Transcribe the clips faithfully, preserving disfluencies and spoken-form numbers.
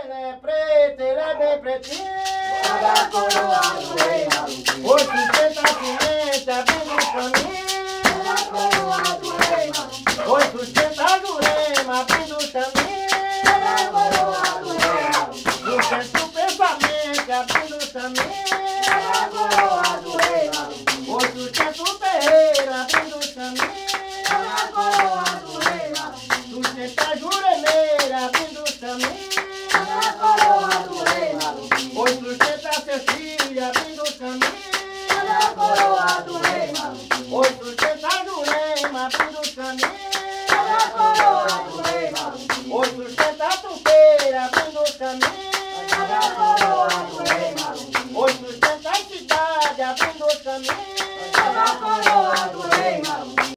ele é preto, ele é bem pretinho. Olha a coroa do rei Malunguinho. Hoje sustenta a semente, abrindo o caminho. Olha a coroa do rei Malunguinho. Hoje sustenta a Jurema, abrindo o caminho. Olha a coroa do rei Malunguinho. Sustenta o pensamento, abrindo o caminho. Olha a coroa do rei Malunguinho. Hoje sustenta o terreiro, abrindo o caminho. Olha a coroa do rei Malunguinho. Sustenta a Juremeira, abrindo o caminho. Olha a coroa do rei Malunguinho. Hoje sustenta seus filhos, abrindo o caminho. Olha a coroa do rei Malunguinho. Hoje sustenta a Jurema, abrindo o caminho. Olha a coroa do rei Malunguinho. Hoje sustenta a Tupeira, abrindo o caminho. Olha a coroa do rei Malunguinho. Hoje sustenta a cidade, abrindo o caminho. Olha a coroa do rei Malunguinho.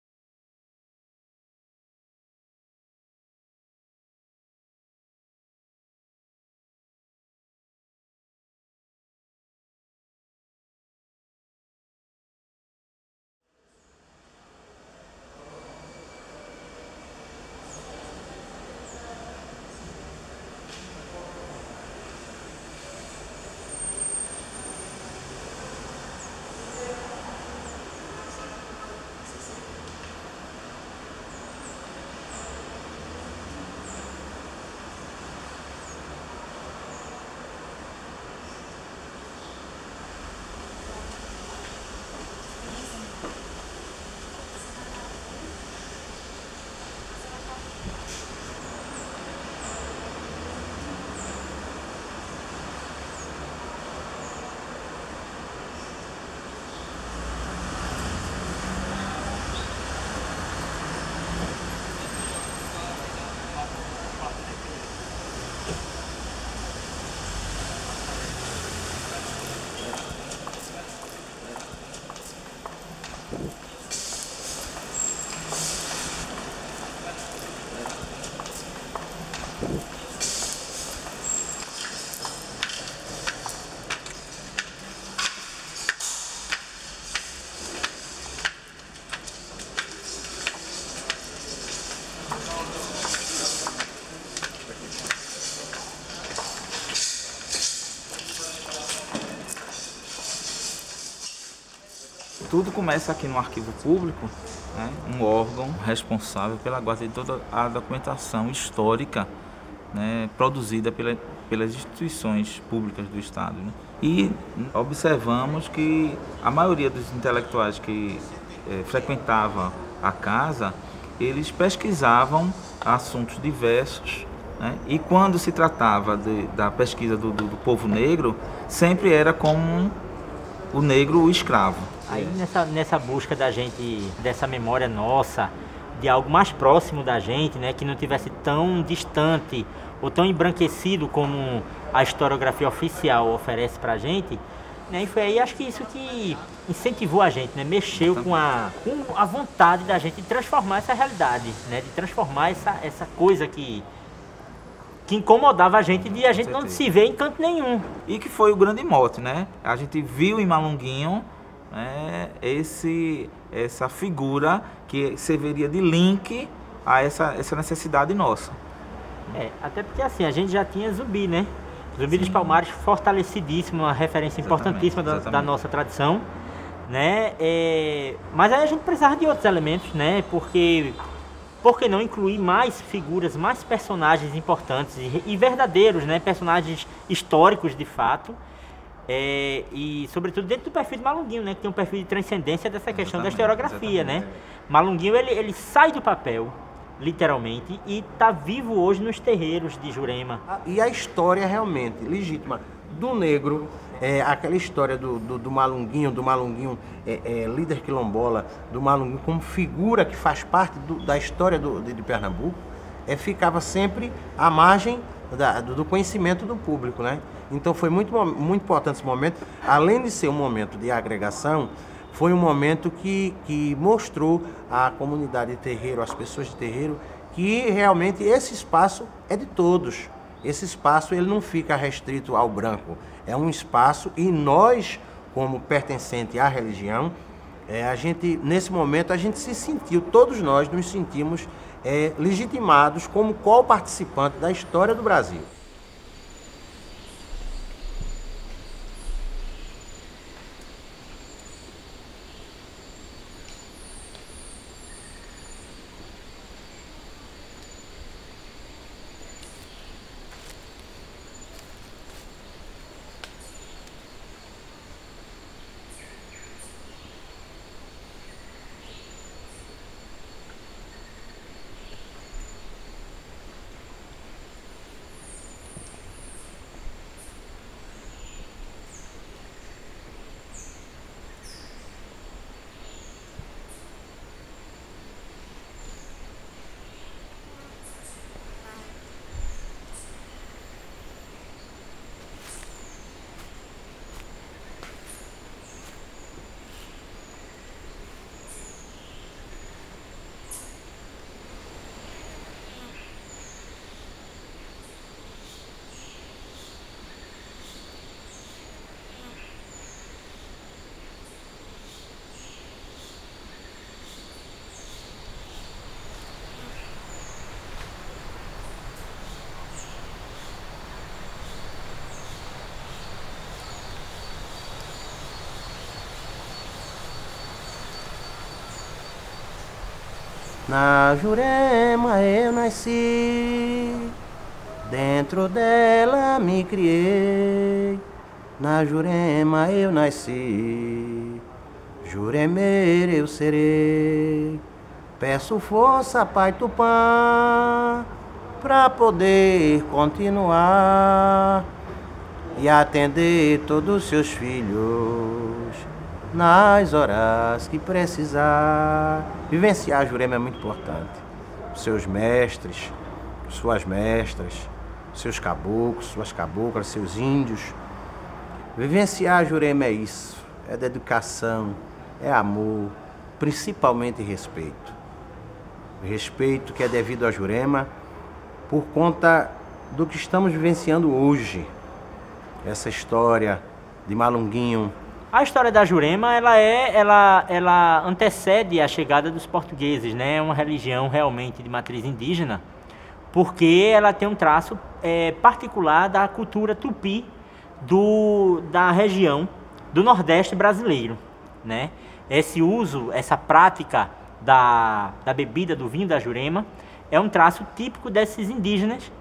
Tudo começa aqui no Arquivo Público, né, um órgão responsável pela guarda de toda a documentação histórica, né, produzida pela, pelas instituições públicas do Estado. Né? E observamos que a maioria dos intelectuais que eh, frequentavam a casa, eles pesquisavam assuntos diversos, né? E quando se tratava de, da pesquisa do, do, do povo negro, sempre era como o negro o escravo. Aí nessa, nessa busca da gente, dessa memória nossa, de algo mais próximo da gente, né, que não tivesse tão distante ou tão embranquecido como a historiografia oficial oferece pra gente, né, e foi aí acho que isso que incentivou a gente, né, mexeu com a, com a vontade da gente de transformar essa realidade, né, de transformar essa, essa coisa que, que incomodava a gente de a gente não se ver em canto nenhum. E que foi o grande mote, né? A gente viu em Malunguinho, né, esse, essa figura que serviria de link a essa, essa necessidade nossa. É, até porque assim, a gente já tinha Zumbi, né? Zumbi dos Palmares, fortalecidíssimo, uma referência importantíssima da, da nossa tradição, né? É, mas aí a gente precisava de outros elementos, né? Porque, por que não incluir mais figuras, mais personagens importantes e, e verdadeiros, né? Personagens históricos de fato. É, e sobretudo dentro do perfil de Malunguinho, né, que tem um perfil de transcendência dessa questão exatamente, da historiografia, exatamente. né? Malunguinho ele, ele sai do papel, literalmente, e está vivo hoje nos terreiros de Jurema. E a história realmente legítima do negro, é, aquela história do, do, do Malunguinho, do Malunguinho é, é, líder quilombola, do Malunguinho como figura que faz parte do, da história do, de, de Pernambuco, é, ficava sempre à margem da, do conhecimento do público, né? Então foi muito, muito importante esse momento, além de ser um momento de agregação, foi um momento que, que mostrou à comunidade de terreiro, às pessoas de terreiro, que realmente esse espaço é de todos. Esse espaço ele não fica restrito ao branco, é um espaço e nós, como pertencente à religião, é, a gente, nesse momento a gente se sentiu, todos nós nos sentimos é, legitimados como co-participante da história do Brasil. Na Jurema eu nasci, dentro dela me criei. Na Jurema eu nasci, juremeiro eu serei. Peço força, Pai Tupã, pra poder continuar e atender todos os seus filhos nas horas que precisar. Vivenciar a Jurema é muito importante. Seus mestres, suas mestras, seus caboclos, suas caboclas, seus índios. Vivenciar a Jurema é isso, é dedicação, é amor, principalmente respeito. Respeito que é devido à Jurema por conta do que estamos vivenciando hoje. Essa história de Malunguinho. A história da Jurema, ela é, ela, ela antecede a chegada dos portugueses, né? É uma religião realmente de matriz indígena, porque ela tem um traço é, particular da cultura tupi do, da região do Nordeste brasileiro, né? Esse uso, essa prática da, da bebida do vinho da Jurema é um traço típico desses indígenas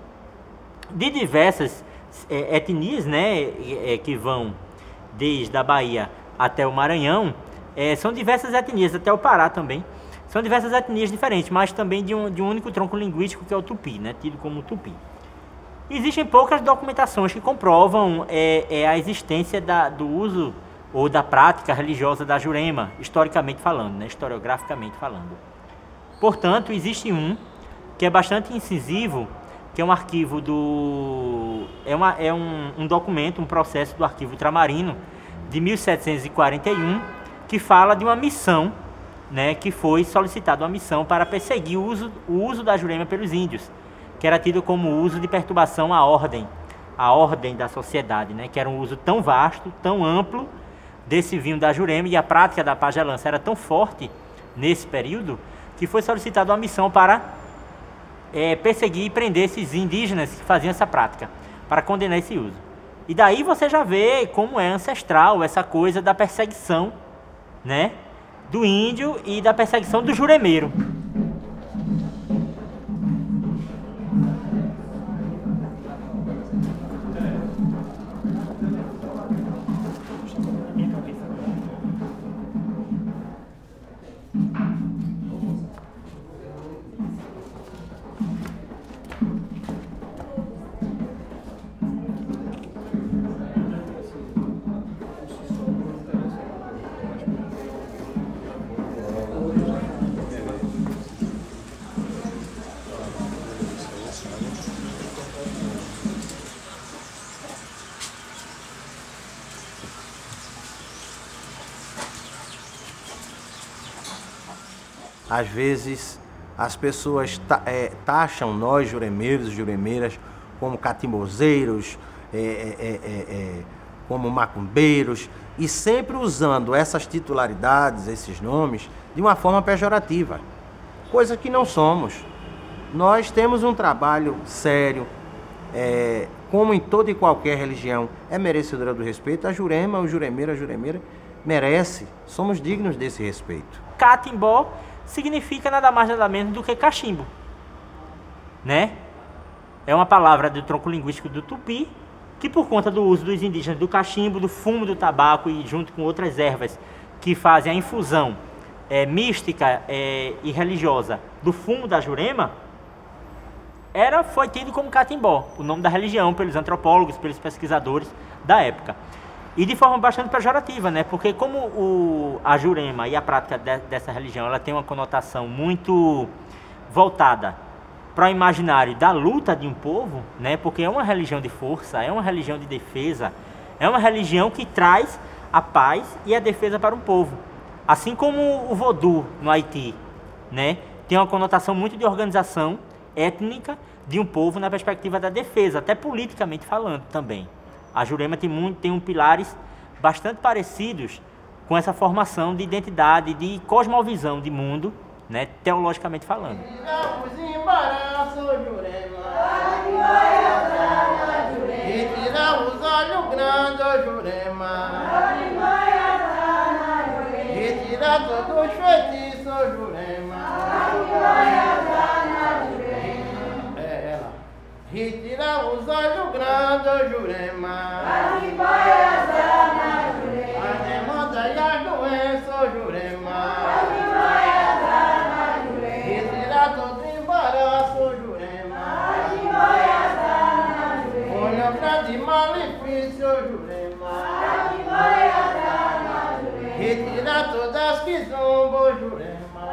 de diversas é, etnias, né? É, que vão desde a Bahia até o Maranhão. É, são diversas etnias, até o Pará também. São diversas etnias diferentes, mas também de um, de um único tronco linguístico, que é o tupi, né? Tido como tupi. Existem poucas documentações que comprovam é, é, a existência da, do uso ou da prática religiosa da Jurema, historicamente falando, né? Historiograficamente falando. Portanto, existe um que é bastante incisivo, que é um arquivo do... É, uma, é um, um documento, um processo do arquivo Ultramarino, de mil setecentos e quarenta e um, que fala de uma missão, né? Que foi solicitada uma missão para perseguir o uso, o uso da Jurema pelos índios, que era tido como uso de perturbação à ordem, à ordem da sociedade, né? Que era um uso tão vasto, tão amplo desse vinho da Jurema, e a prática da pagelança era tão forte nesse período, que foi solicitada uma missão para é, perseguir e prender esses indígenas que faziam essa prática, para condenar esse uso. E daí você já vê como é ancestral essa coisa da perseguição, né? Do índio e da perseguição do juremeiro. Às vezes as pessoas ta, é, taxam nós, juremeiros e juremeiras, como catimbozeiros, é, é, é, é, como macumbeiros, e sempre usando essas titularidades, esses nomes, de uma forma pejorativa, coisa que não somos. Nós temos um trabalho sério, é, como em toda e qualquer religião é merecedora do respeito. A Jurema, o juremeiro, a juremeira merece, somos dignos desse respeito. Catimbó significa nada mais nada menos do que cachimbo, né? É uma palavra do tronco linguístico do tupi, que por conta do uso dos indígenas do cachimbo, do fumo do tabaco e junto com outras ervas que fazem a infusão é, mística é, e religiosa do fumo da Jurema, era, foi tido como catimbó, o nome da religião, pelos antropólogos, pelos pesquisadores da época. E de forma bastante pejorativa, né? Porque como o, a Jurema e a prática de, dessa religião, ela tem uma conotação muito voltada para o imaginário da luta de um povo, né? Porque é uma religião de força, é uma religião de defesa, é uma religião que traz a paz e a defesa para um povo. Assim como o vodú no Haiti, né? Tem uma conotação muito de organização étnica de um povo na perspectiva da defesa, até politicamente falando também. A Jurema tem, muito, tem um pilares bastante parecidos com essa formação de identidade, de cosmovisão de mundo, né, teologicamente falando. Tira os embaraços, Jurema. E tira os olhos grandes, Jurema. E tira retira todos os feitiços, Jurema. É ela. Retira os olhos grandes, Jurema. As demandas e as doenças, Jurema. Retira todo embaraço, Jurema. Olha grande malefício, Jurema. Retira todas que zombam, Jurema.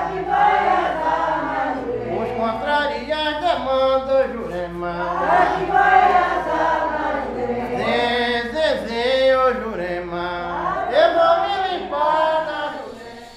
Os contrarias demandas, Jurema. Zé, Zé, Zé, ô Jurema. Eu vou me limpar da Jurema.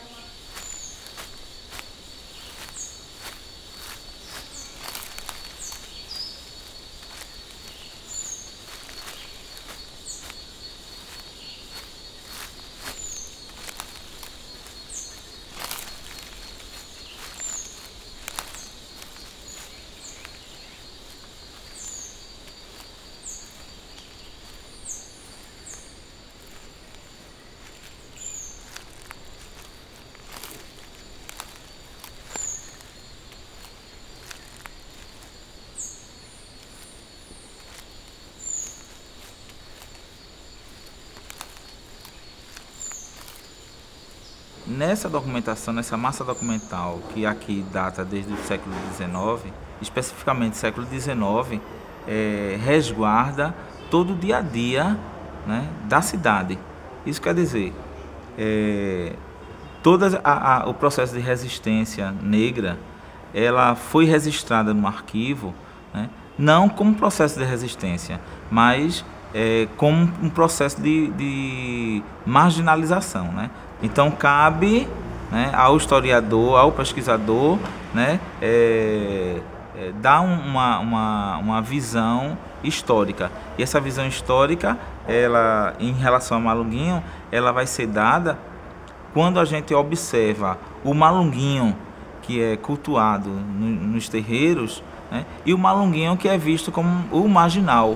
Nessa documentação, nessa massa documental que aqui data desde o século dezenove, especificamente século dezenove, é, resguarda todo o dia a dia, né, da cidade. Isso quer dizer, é, todo a, a, o processo de resistência negra, ela foi registrada no arquivo, né, não como processo de resistência, mas é, como um processo de, de marginalização, né? Então cabe, né, ao historiador, ao pesquisador, né, é, é, dar uma, uma, uma visão histórica. E essa visão histórica, ela, em relação ao Malunguinho, ela vai ser dada quando a gente observa o Malunguinho que é cultuado no, nos terreiros, né, e o Malunguinho que é visto como o marginal.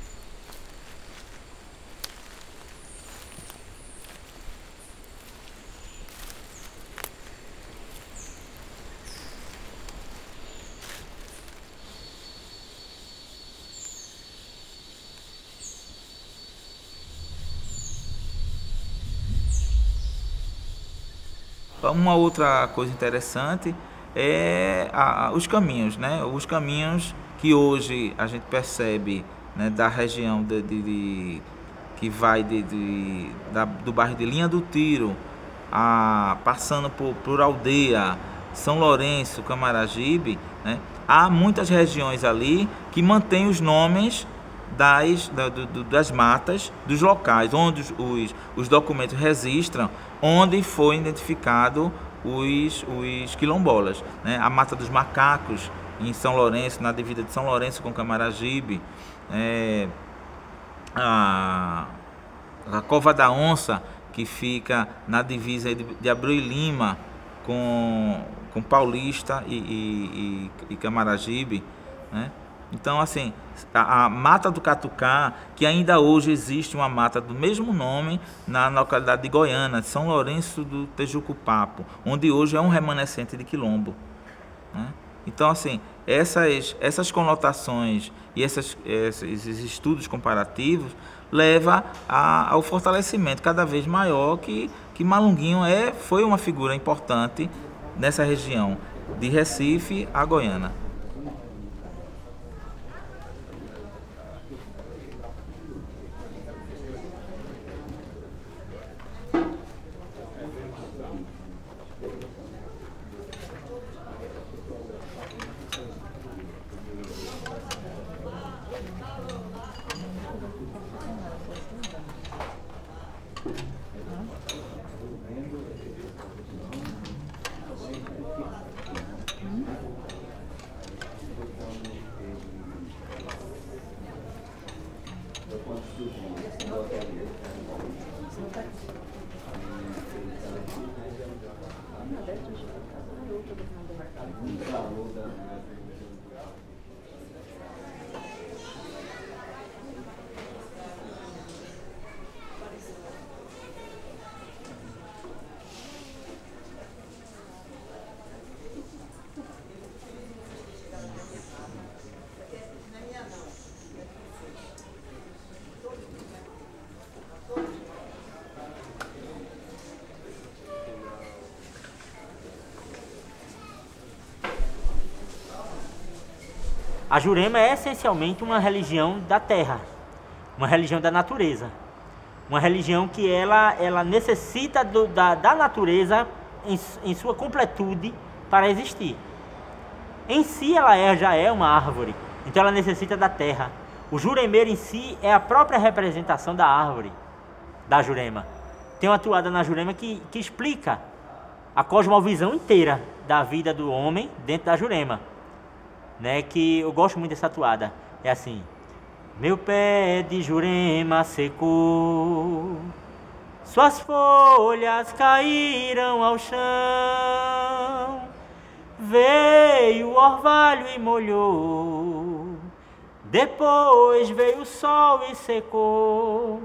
Uma outra coisa interessante é a, os caminhos, né? Os caminhos que hoje a gente percebe, né, da região de, de, de, que vai de, de, da, do bairro de Linha do Tiro, a, passando por, por Aldeia, São Lourenço, Camaragibe, né? Há muitas regiões ali que mantêm os nomes das, da, do, das matas, dos locais onde os, os, os documentos registram onde foi identificado os, os quilombolas, né? A Mata dos Macacos, em São Lourenço, na divisa de São Lourenço com Camaragibe, é, a, a Cova da Onça, que fica na divisa de, de Abreu e Lima com, com Paulista e, e, e, e Camaragibe, né? Então, assim, a, a Mata do Catucá, que ainda hoje existe uma mata do mesmo nome na localidade de Goiânia, São Lourenço do Tejucupapo, onde hoje é um remanescente de quilombo, né? Então, assim, essas, essas conotações e essas, esses estudos comparativos levam a, ao fortalecimento cada vez maior que, que Malunguinho é, foi uma figura importante nessa região, de Recife a Goiânia. A Jurema é essencialmente uma religião da terra, uma religião da natureza. Uma religião que ela, ela necessita do, da, da natureza em, em sua completude para existir. Em si ela é, já é uma árvore, então ela necessita da terra. O juremeiro em si é a própria representação da árvore, da Jurema. Tem uma toada na Jurema que, que explica a cosmovisão inteira da vida do homem dentro da Jurema. Né, que eu gosto muito dessa toada. É assim: meu pé de Jurema secou, suas folhas caíram ao chão, veio o orvalho e molhou, depois veio o sol e secou,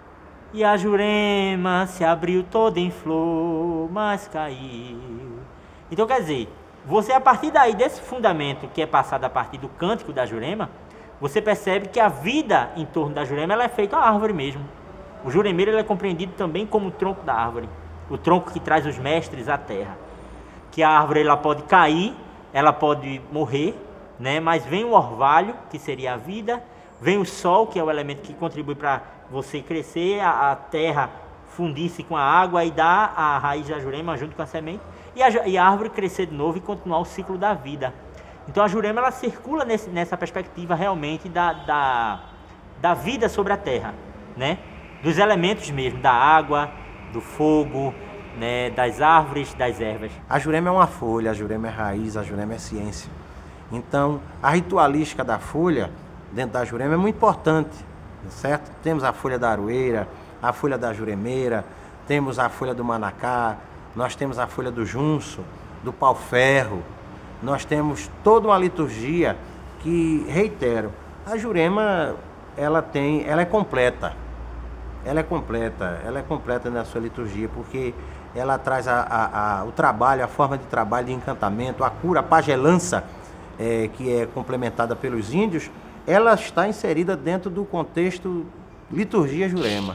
e a Jurema se abriu toda em flor, mas caiu. Então quer dizer, você, a partir daí, desse fundamento que é passado a partir do cântico da Jurema, você percebe que a vida em torno da Jurema ela é feita a árvore mesmo. O juremeiro ele é compreendido também como o tronco da árvore, o tronco que traz os mestres à terra. Que a árvore ela pode cair, ela pode morrer, né? Mas vem o orvalho, que seria a vida, vem o sol, que é o elemento que contribui para você crescer, a, a terra fundir-se com a água e dar a raiz da Jurema junto com a semente, e a, e a árvore crescer de novo e continuar o ciclo da vida. Então a Jurema ela circula nesse, nessa perspectiva realmente da, da, da vida sobre a terra, né? Dos elementos mesmo, da água, do fogo, né? Das árvores, das ervas. A Jurema é uma folha, a Jurema é raiz, a Jurema é ciência. Então a ritualística da folha dentro da Jurema é muito importante, certo? Temos a folha da aroeira, a folha da juremeira, temos a folha do manacá, nós temos a folha do junço, do pau-ferro, nós temos toda uma liturgia que, reitero, a Jurema ela tem, ela é completa, ela é completa, ela é completa na sua liturgia, porque ela traz a, a, a, o trabalho, a forma de trabalho de encantamento, a cura, a pagelança, é, que é complementada pelos índios, ela está inserida dentro do contexto liturgia Jurema.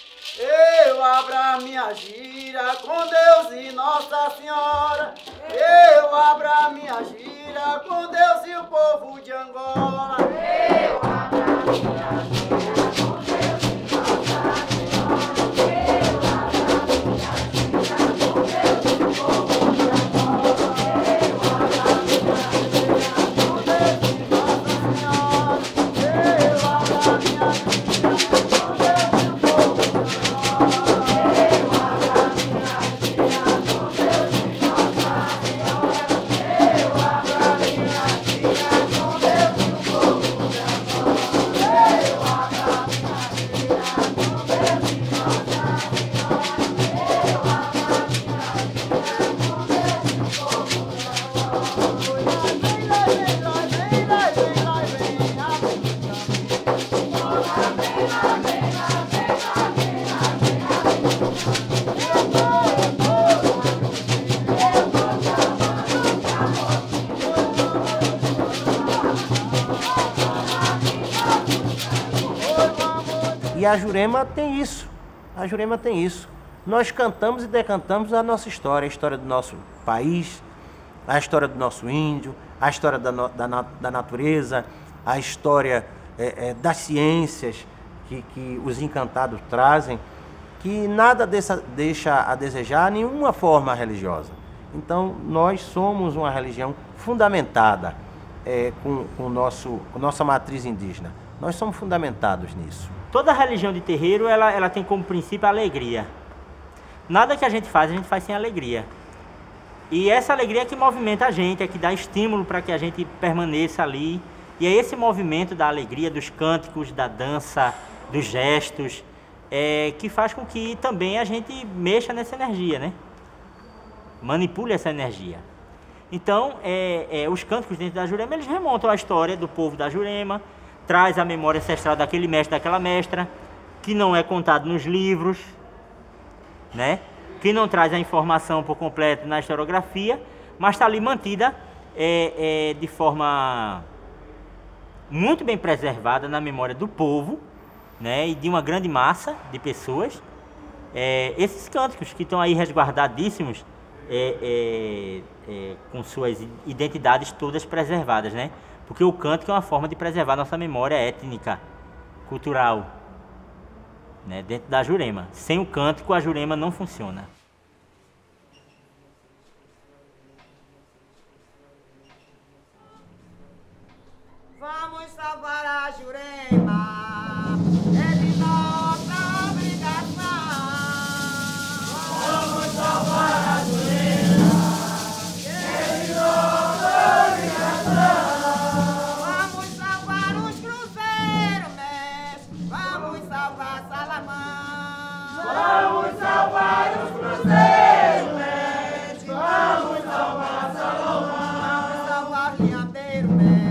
Eu abro a minha gira com Deus e Nossa Senhora. Eu abro a minha gira com Deus e o povo de Angola. Eu abro a minha gira com Deus e Nossa Senhora. Eu abro a minha gira com Deus e o povo de Angola. Eu abro a minha gira com Deus e Nossa Senhora. Eu abro a minha gira com Deus e o povo de Angola. E a Jurema tem isso, a Jurema tem isso. Nós cantamos e decantamos a nossa história, a história do nosso país, a história do nosso índio, a história da, no, da, da natureza, a história é, é, das ciências que, que os encantados trazem, que nada dessa, deixa a desejar nenhuma forma religiosa. Então, nós somos uma religião fundamentada é, com, com, nosso, com nossa matriz indígena. Nós somos fundamentados nisso. Toda religião de terreiro, ela, ela tem como princípio a alegria. Nada que a gente faz, a gente faz sem alegria. E essa alegria é que movimenta a gente, é que dá estímulo para que a gente permaneça ali. E é esse movimento da alegria, dos cânticos, da dança, dos gestos, é, que faz com que também a gente mexa nessa energia, né? Manipule essa energia. Então, é, é, os cânticos dentro da Jurema, eles remontam à história do povo da Jurema, traz a memória ancestral daquele mestre, daquela mestra, que não é contado nos livros, né? Que não traz a informação por completo na historiografia, mas está ali mantida é, é, de forma muito bem preservada na memória do povo, né? E de uma grande massa de pessoas. É, esses cânticos que estão aí resguardadíssimos, é, é, é, com suas identidades todas preservadas, né? Porque o cântico é uma forma de preservar nossa memória étnica, cultural, né, dentro da Jurema. Sem o cântico, a Jurema não funciona. Vamos salvar a Jurema, é de nossa obrigação. Vamos salvar a Jurema, é de nossa obrigação. Vamos salvar os cruzeiros, mestre, vamos salvar Salamã. Vamos salvar os cruzeiros, mestre, vamos salvar Salomão. Vamos salvar os linhandeiros, mestre.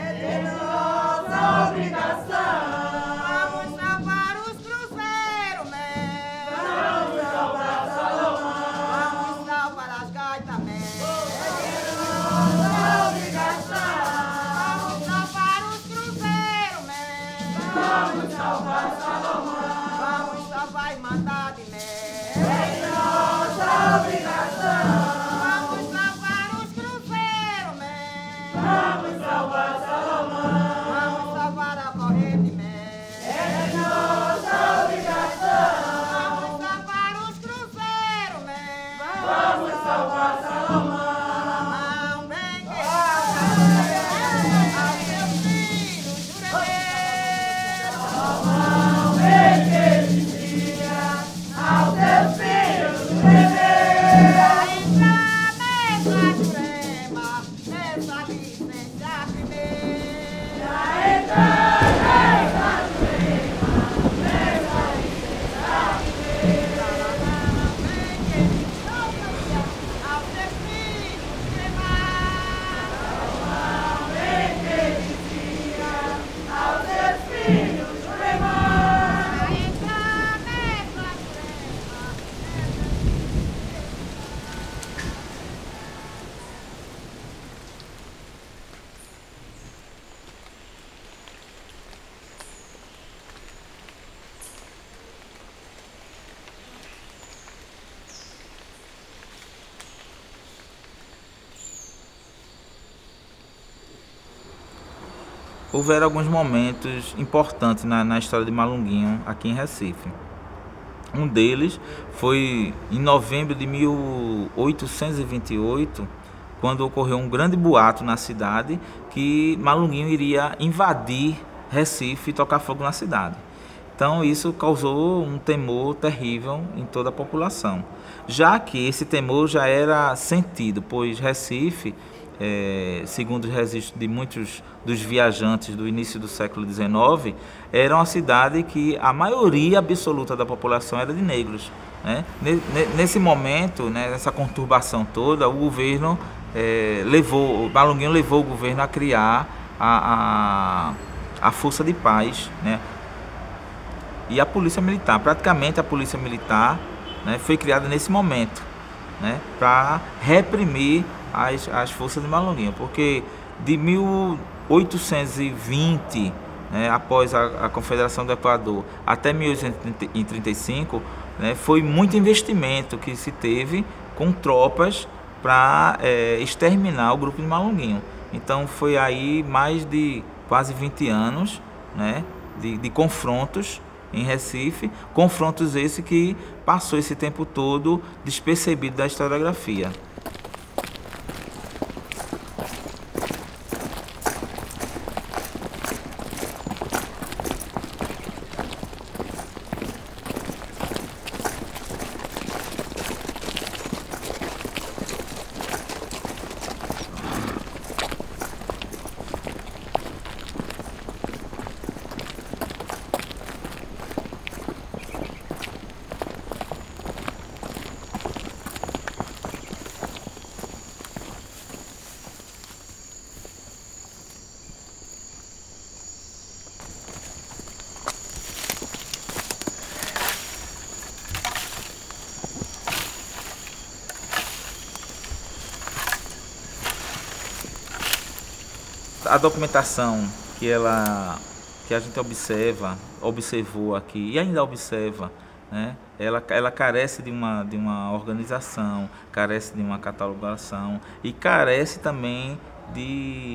Vamos salvar os cruzeiros, mestre. Vamos salvar Salomão. Vamos salvar as gaitas, mestre. Nossa obrigação. Vamos salvar os cruzeiros, mestre. Vamos salvar Salomão. Vamos salvar a Irmandade, mestre. É nossa obrigação. Vamos salvar os cruzeiros, mestre. Vamos salvar Salomão. Vamos salvar a corrente, mestre. É nossa obrigação. Vamos salvar os cruzeiros, mestre. Vamos salvar Salomão. Não vem que aos seus filhos juremeiros. Salomão vem que vigia aos seus filhos juremeiros. A entrar nessa Jurema, nessa licença primeira. A entrar nessa Jurema, nessa licença primeira. Salomão vem que vigia aos seus filhos juremar. Salomão vem que vigia aos seus filhos juremar. A entrar nessa Jurema, Houveram alguns momentos importantes na, na história de Malunguinho aqui em Recife. Um deles foi em novembro de mil oitocentos e vinte e oito, quando ocorreu um grande boato na cidade que Malunguinho iria invadir Recife e tocar fogo na cidade. Então isso causou um temor terrível em toda a população, já que esse temor já era sentido, pois Recife, É, segundo os registros de muitos dos viajantes do início do século dezenove, era uma cidade que a maioria absoluta da população era de negros, né? Nesse momento, né, nessa conturbação toda, o governo é, levou, o Malunguinho levou o governo a criar a, a, a Força de Paz, né? E a Polícia Militar. Praticamente a Polícia Militar, né, foi criada nesse momento, né, para reprimir As, as forças de Malunguinho, porque de mil oitocentos e vinte, né, após a, a Confederação do Equador, até mil oitocentos e trinta e cinco, né, foi muito investimento que se teve com tropas para é, exterminar o grupo de Malunguinho. Então foi aí mais de quase vinte anos, né, de, de confrontos em Recife, confrontos esse que passou esse tempo todo despercebido da historiografia. A documentação que ela que a gente observa, observou aqui e ainda observa, né, ela, ela carece de uma, de uma organização, carece de uma catalogação e carece também de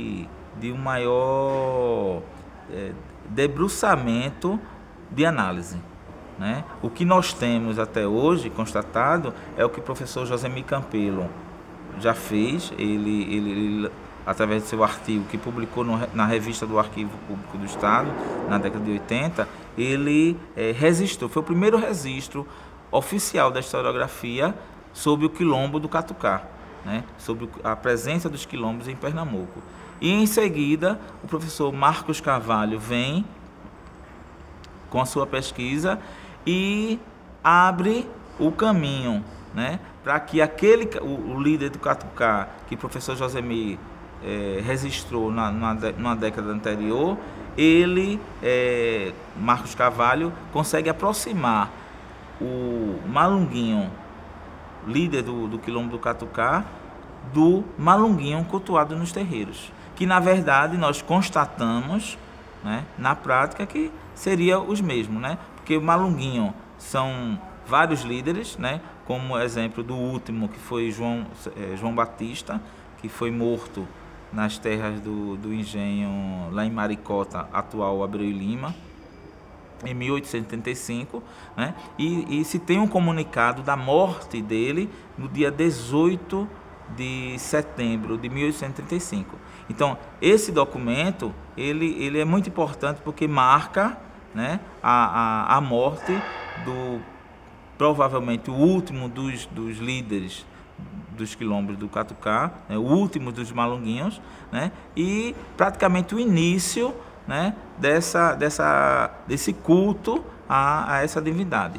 de um maior é, debruçamento de análise. Né? O que nós temos até hoje constatado é o que o professor Josemir Campelo já fez, ele, ele, ele através do seu artigo que publicou no, na revista do Arquivo Público do Estado, na década de oitenta, ele é, registrou, foi o primeiro registro oficial da historiografia sobre o quilombo do Catucá, né? Sobre a presença dos quilombos em Pernambuco. E em seguida, o professor Marcos Carvalho vem com a sua pesquisa e abre o caminho, né, para que aquele, o, o líder do Catucá, que o professor Josemir eh, registrou na, na, na década anterior, ele, eh, Marcos Carvalho, consegue aproximar o Malunguinho, líder do, do quilombo do Catucá, do Malunguinho cultuado nos terreiros, que na verdade nós constatamos, né, na prática que seria os mesmos, né? Porque o Malunguinho são vários líderes, né? Como exemplo do último, que foi João, eh, João Batista, que foi morto nas terras do, do engenho lá em Maricota, atual Abreu e Lima, em mil oitocentos e setenta e cinco, né? E, e se tem um comunicado da morte dele no dia dezoito de setembro de mil oitocentos e trinta e cinco. Então, esse documento, ele, ele é muito importante porque marca, né, a, a, a morte do, provavelmente, o último dos, dos líderes dos quilombos do Catucá, né, o último dos Malunguinhos, né, e praticamente o início, né, dessa, dessa, desse culto a, a essa divindade.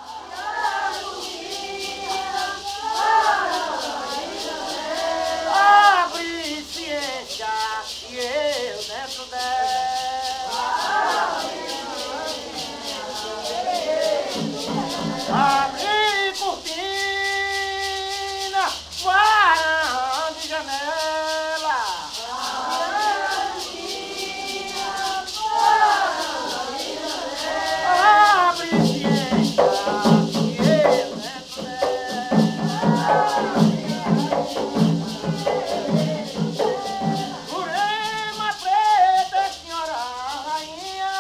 Abre cortina, varanda de janela. Abre ciência e eu dentro dela. Jurema preta, senhora rainha.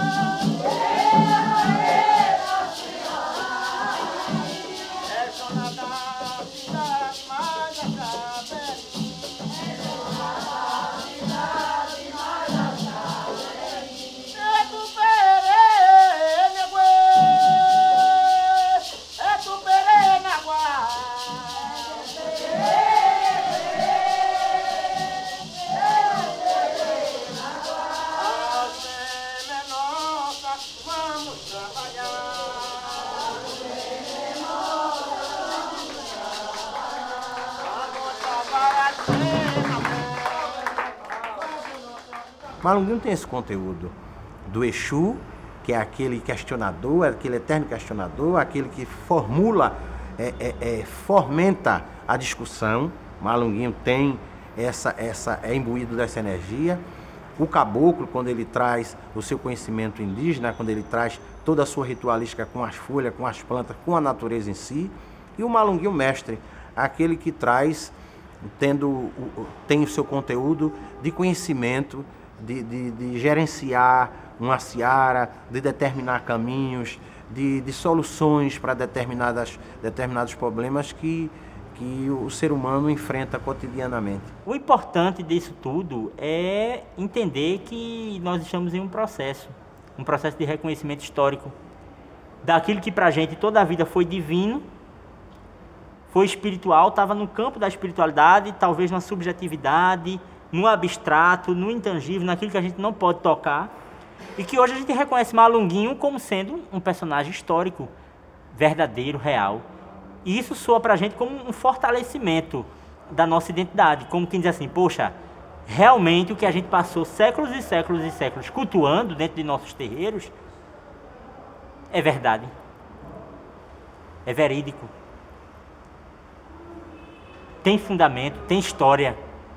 Malunguinho tem esse conteúdo do Exu, que é aquele questionador, aquele eterno questionador, aquele que formula, é, é, é, fomenta a discussão. Malunguinho tem essa, essa, é imbuído dessa energia. O caboclo, quando ele traz o seu conhecimento indígena, quando ele traz toda a sua ritualística com as folhas, com as plantas, com a natureza em si. E o Malunguinho mestre, aquele que traz, tendo, tem o seu conteúdo de conhecimento, De, de, de gerenciar uma seara, de determinar caminhos, de, de soluções para determinadas, determinados problemas que, que o ser humano enfrenta cotidianamente. O importante disso tudo é entender que nós estamos em um processo, um processo de reconhecimento histórico daquilo que para a gente toda a vida foi divino, foi espiritual, estava no campo da espiritualidade, talvez na subjetividade, no abstrato, no intangível, naquilo que a gente não pode tocar, e que hoje a gente reconhece Malunguinho como sendo um personagem histórico, verdadeiro, real. E isso soa para a gente como um fortalecimento da nossa identidade, como quem diz assim, poxa, realmente o que a gente passou séculos e séculos e séculos cultuando dentro de nossos terreiros é verdade, é verídico, tem fundamento, tem história.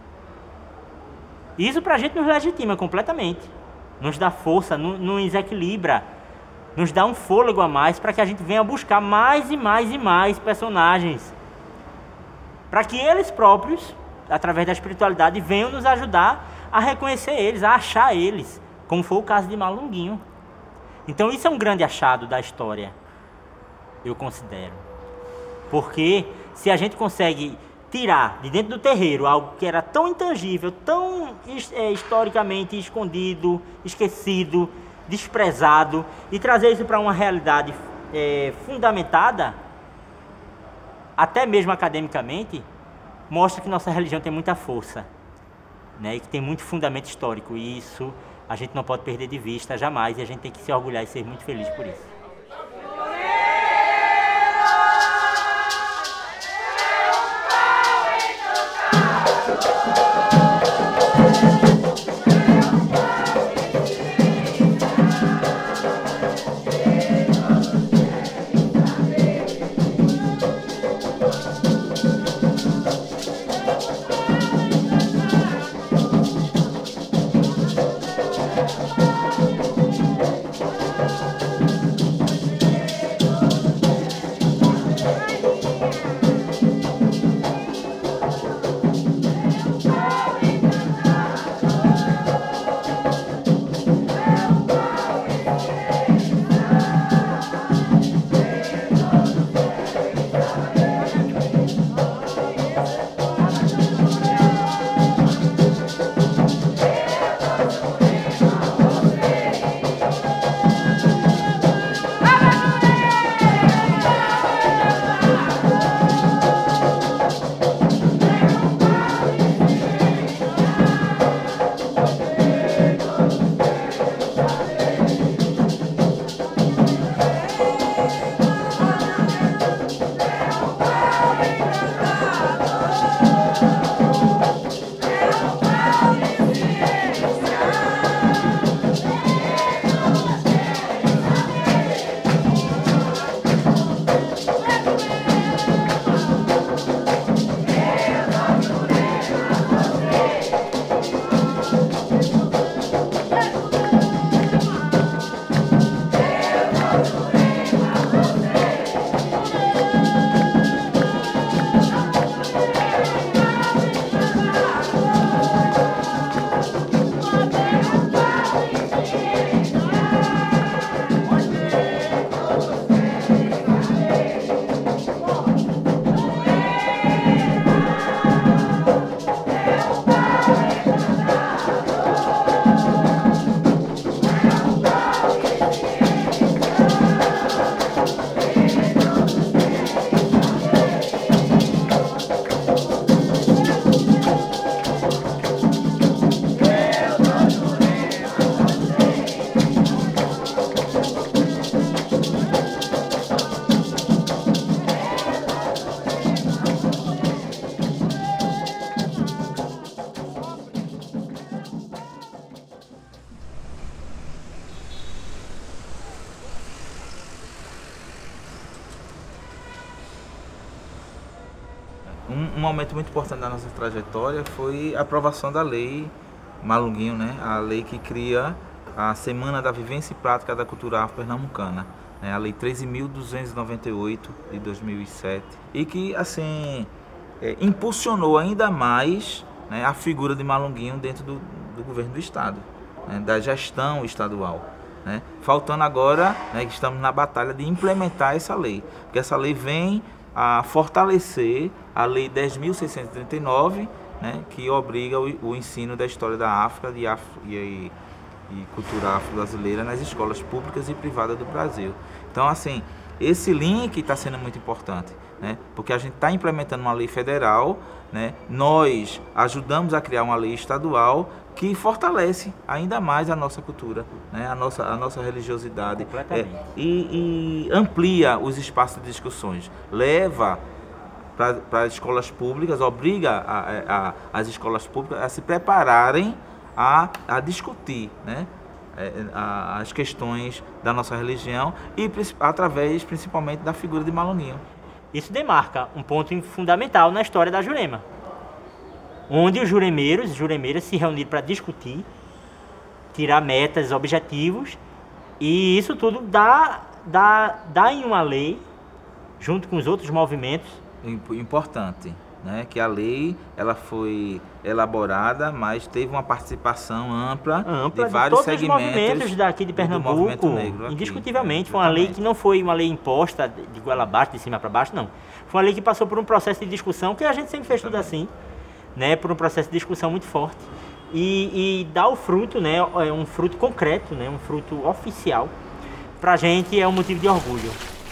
Isso pra gente nos legitima completamente, nos dá força, nos equilibra, nos dá um fôlego a mais para que a gente venha buscar mais e mais e mais personagens, para que eles próprios, através da espiritualidade, venham nos ajudar a reconhecer eles, a achar eles, como foi o caso de Malunguinho. Então isso é um grande achado da história, eu considero. Porque se a gente consegue tirar de dentro do terreiro algo que era tão intangível, tão é, historicamente escondido, esquecido, desprezado, e trazer isso para uma realidade é, fundamentada, até mesmo academicamente, mostra que nossa religião tem muita força, né? E que tem muito fundamento histórico. E isso a gente não pode perder de vista jamais, e a gente tem que se orgulhar e ser muito feliz por isso. Um, um momento muito importante da nossa trajetória foi a aprovação da lei Malunguinho, né? A lei que cria a Semana da Vivência e Prática da Cultura Afro-Pernambucana, né? A Lei treze mil duzentos e noventa e oito de dois mil e sete, e que assim é, impulsionou ainda mais, né, a figura de Malunguinho dentro do, do governo do estado, né, da gestão estadual. Né? Faltando agora, né, que estamos na batalha de implementar essa lei, porque essa lei vem a fortalecer a Lei dez mil seiscentos e trinta e nove, né, que obriga o, o ensino da história da África e, Afro, e, e cultura afro-brasileira nas escolas públicas e privadas do Brasil. Então, assim, esse link está sendo muito importante, né, porque a gente está implementando uma lei federal, né, nós ajudamos a criar uma lei estadual que fortalece ainda mais a nossa cultura, né, a, nossa, a nossa religiosidade, é, e, e amplia os espaços de discussões, leva para as escolas públicas, obriga a, a, as escolas públicas a se prepararem a, a discutir, né, a, as questões da nossa religião e através principalmente da figura de Malunguinho. Isso demarca um ponto fundamental na história da Jurema, onde os juremeiros e juremeiras se reuniram para discutir, tirar metas, objetivos, e isso tudo dá, dá, dá em uma lei, junto com os outros movimentos. Importante, né, que a lei ela foi elaborada, mas teve uma participação ampla, ampla de vários de todos segmentos os movimentos daqui de Pernambuco, negro aqui, indiscutivelmente. né, foi uma lei que não foi uma lei imposta de goela abaixo, de cima para baixo, não. Foi uma lei que passou por um processo de discussão, que a gente sempre fez tudo assim, né, por um processo de discussão muito forte. E, e dá o fruto, né, é um fruto concreto, né, um fruto oficial. Pra gente é um motivo de orgulho.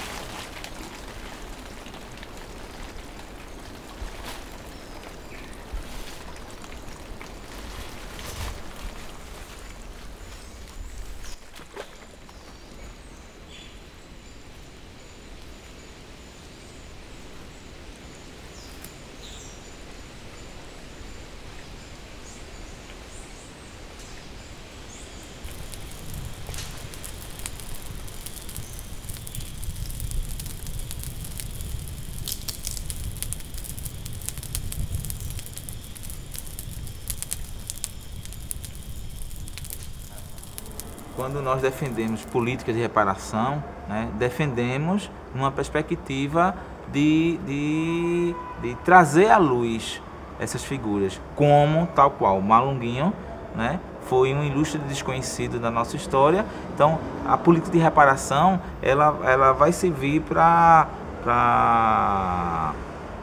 Quando nós defendemos políticas de reparação, né, defendemos numa perspectiva de, de, de trazer à luz essas figuras, como tal qual Malunguinho, né, foi um ilustre desconhecido da nossa história. Então, a política de reparação ela, ela vai servir para para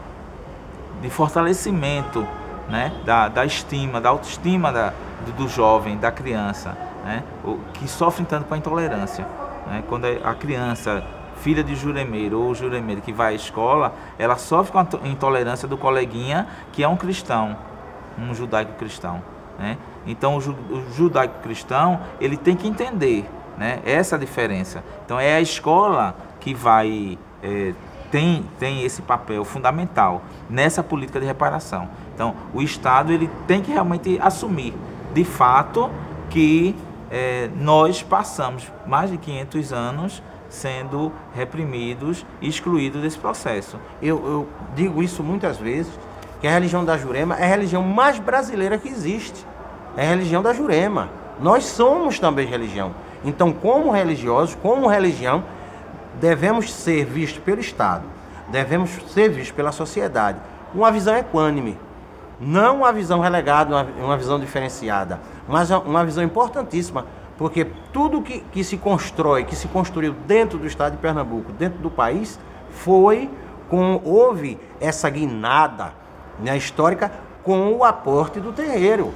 de fortalecimento, né, da, da estima, da autoestima da, do, do jovem, da criança, né, o, que sofre tanto com a intolerância. Né, quando a criança, filha de juremeiro ou juremeiro que vai à escola, ela sofre com a intolerância do coleguinha que é um cristão, um judaico-cristão. Né? Então o, ju, o judaico-cristão ele tem que entender, né, essa diferença. Então é a escola que vai... É, Tem, tem esse papel fundamental nessa política de reparação. Então, o Estado ele tem que realmente assumir, de fato, que é, nós passamos mais de quinhentos anos sendo reprimidos e excluídos desse processo. Eu, eu digo isso muitas vezes, que a religião da Jurema é a religião mais brasileira que existe. É a religião da Jurema. Nós somos também religião. Então, como religiosos, como religião, devemos ser vistos pelo Estado, devemos ser vistos pela sociedade. Uma visão equânime, não uma visão relegada, uma, uma visão diferenciada, mas uma visão importantíssima, porque tudo que, que se constrói, que se construiu dentro do Estado de Pernambuco, dentro do país, foi com, houve essa guinada, né, histórica com o aporte do terreiro.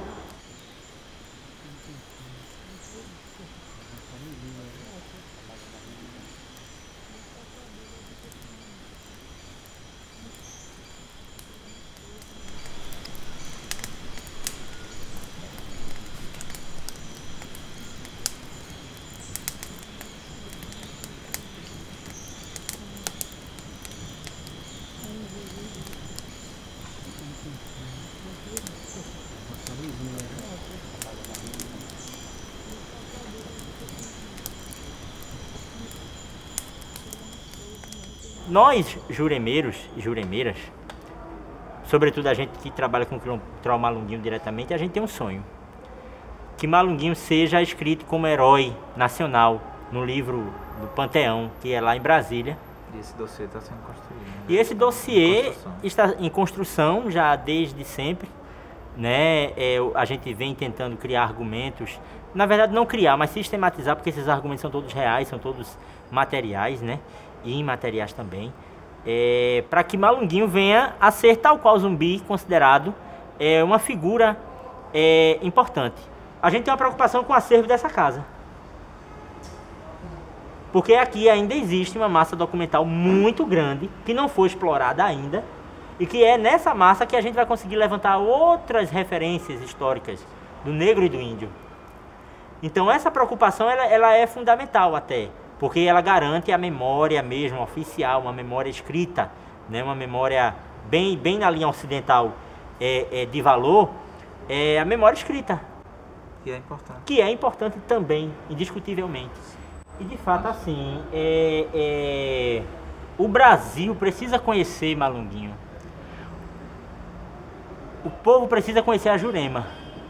Nós, juremeiros e juremeiras, sobretudo a gente que trabalha com o Malunguinho diretamente, a gente tem um sonho. Que Malunguinho seja escrito como herói nacional no livro do Panteão, que é lá em Brasília. E esse dossiê está sendo construído. Né? E esse dossiê em está em construção já desde sempre. Né? É, a gente vem tentando criar argumentos, na verdade não criar, mas sistematizar, porque esses argumentos são todos reais, são todos materiais, né? E imateriais também, é, para que Malunguinho venha a ser, tal qual Zumbi, considerado é, uma figura é, importante. A gente tem uma preocupação com o acervo dessa casa, porque aqui ainda existe uma massa documental muito grande, que não foi explorada ainda, e que é nessa massa que a gente vai conseguir levantar outras referências históricas do negro e do índio. Então essa preocupação ela, ela é fundamental até, porque ela garante a memória mesmo oficial, uma memória escrita, né? Uma memória bem, bem na linha ocidental é, é, de valor, é a memória escrita. Que é importante. Que é importante também, indiscutivelmente. E de fato, assim, é, é, o Brasil precisa conhecer Malunguinho. O povo precisa conhecer a Jurema.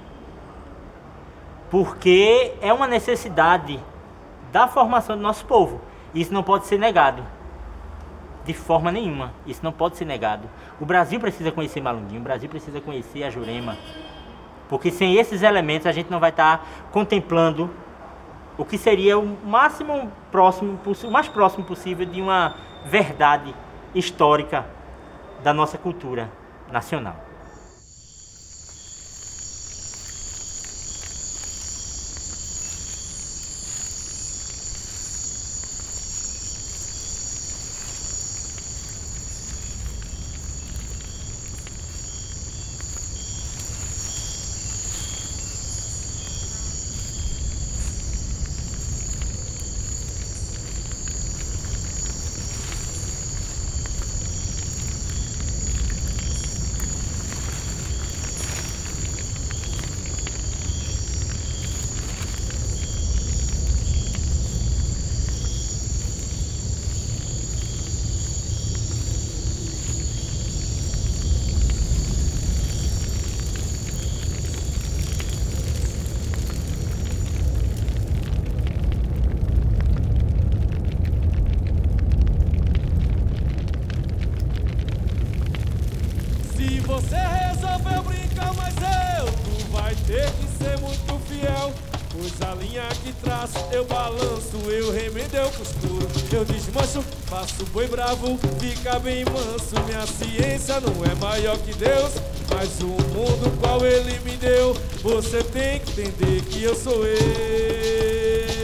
Porque é uma necessidade da formação do nosso povo. Isso não pode ser negado. De forma nenhuma, isso não pode ser negado. O Brasil precisa conhecer Malunguinho, o Brasil precisa conhecer a Jurema, porque sem esses elementos a gente não vai estar contemplando o que seria o máximo próximo, o mais próximo possível de uma verdade histórica da nossa cultura nacional. Se você resolveu brincar, mas eu, tu vai ter que ser muito fiel. Pois a linha que traço, eu balanço, eu remendo, eu costuro, eu desmancho, faço boi bravo, fica bem manso. Minha ciência não é maior que Deus, mas o mundo qual ele me deu, você tem que entender que eu sou eu.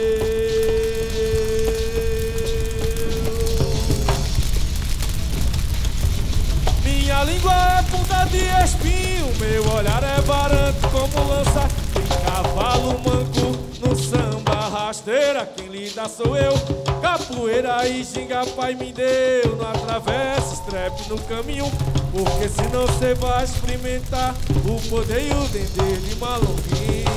Minha língua é ponta de espinho, meu olhar é varante como lança. Tem cavalo manco no samba, rasteira, quem lida sou eu. Capoeira e ginga pai me deu, não atravessa estrepe no caminho, porque senão cê vai experimentar o poder e o dendê de Malunguinho.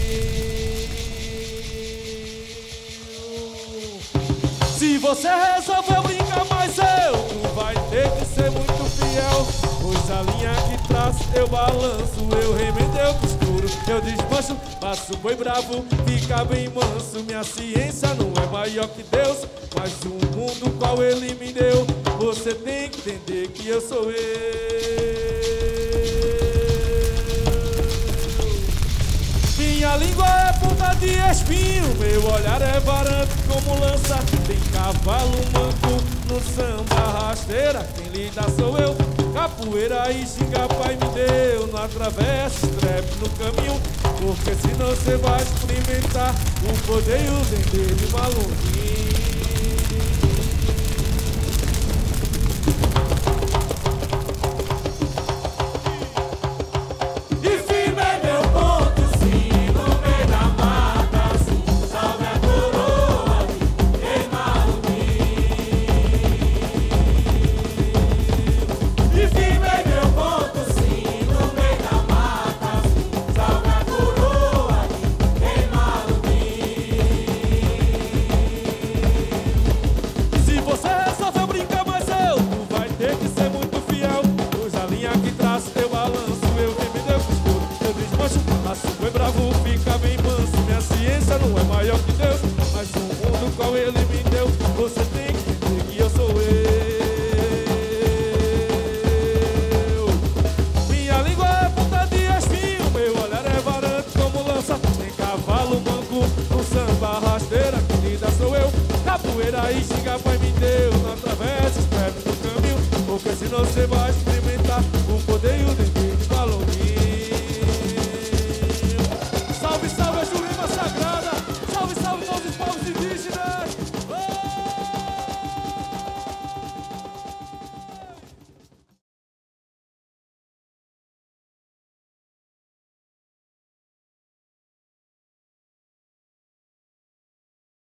Se você resolveu brincar, mas eu, tu vai ter que ser muito fiel. Pois a linha que traço, eu balanço, eu remendo, eu costuro, eu desmancho, faço boi bravo, fica bem manso. Minha ciência não é maior que Deus, mas o mundo qual ele me deu, você tem que entender que eu sou eu. Minha língua é ponta de espinho, meu olhar é varante como lança. Tem cavalo manco no samba, rasteira, quem lida sou eu. Capoeira e ginga pai me deu, não atravessa estrepe no caminho, porque senão cê vai experimentar o poder e o dendê de Malunguinho. Capoeira e ginga pai me deu, não atravessa estrepe no caminho, porque senão você vai experimentar o poder e o